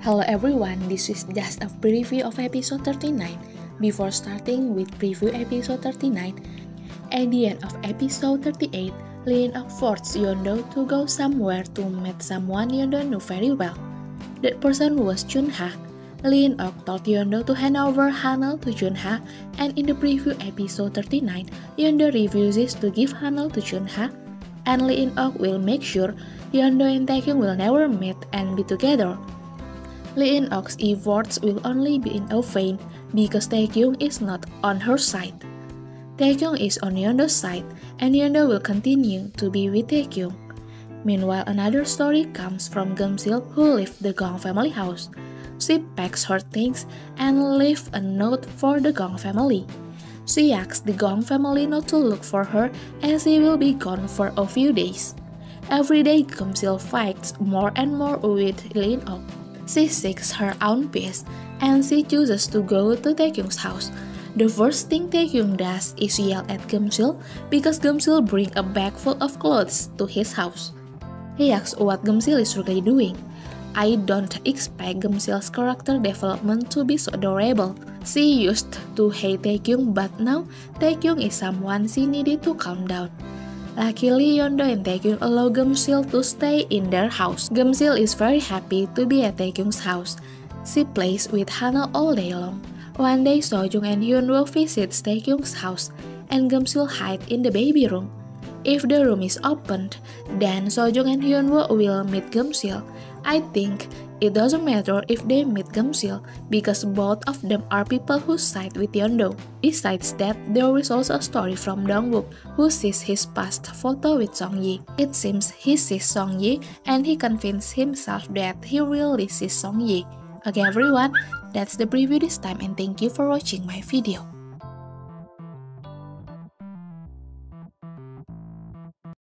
Hello everyone, this is just a preview of episode 39. Before starting with preview episode 39, at the end of episode 38, Lee In-ok forced Yeon-do to go somewhere to meet someone Yeon-do knew very well. That person was Jun-ha. Lee In-ok told Yeon-do to hand over Hanul to Jun-ha, and in the preview episode 39, Yeon-do refuses to give Hanul to Jun-ha, and Lee In-ok will make sure Yeon-do and Taekyung will never meet and be together. Lee In-ok's efforts will only be in vain because Taekyung is not on her side. Taekyung is on Yeon-do's side, and Yeon-do will continue to be with Taekyung. Meanwhile, another story comes from Geum-sil, who left the Gong family house. She packs her things and leaves a note for the Gong family. She asks the Gong family not to look for her as she will be gone for a few days. Every day, Geum-sil fights more and more with Lee In-ok. She seeks her own peace, and she chooses to go to Taekyung's house. The first thing Taekyung does is yell at Geum-sil because Geum-sil brings a bag full of clothes to his house. He asks what Geum-sil is really doing. I don't expect Geum-sil's character development to be so adorable. She used to hate Taekyung, but now Taekyung is someone she needed to calm down. Luckily, Yeon-do and Taekyung allow Geum-sil to stay in their house. Geum-sil is very happy to be at Taekyung's house. She plays with Hanul all day long. One day, Sojung and Hyunwoo visit Taekyung's house, and Geum-sil hide in the baby room. If the room is opened, then Sojung and Hyunwoo will meet Geum-sil. I think it doesn't matter if they meet Geum-sil because both of them are people who side with Yeon-do. Besides that, there is also a story from Dong-wook who sees his past photo with Song-yi. It seems he sees Song-yi and he convinced himself that he really sees Song-yi. Okay everyone, that's the preview this time and thank you for watching my video.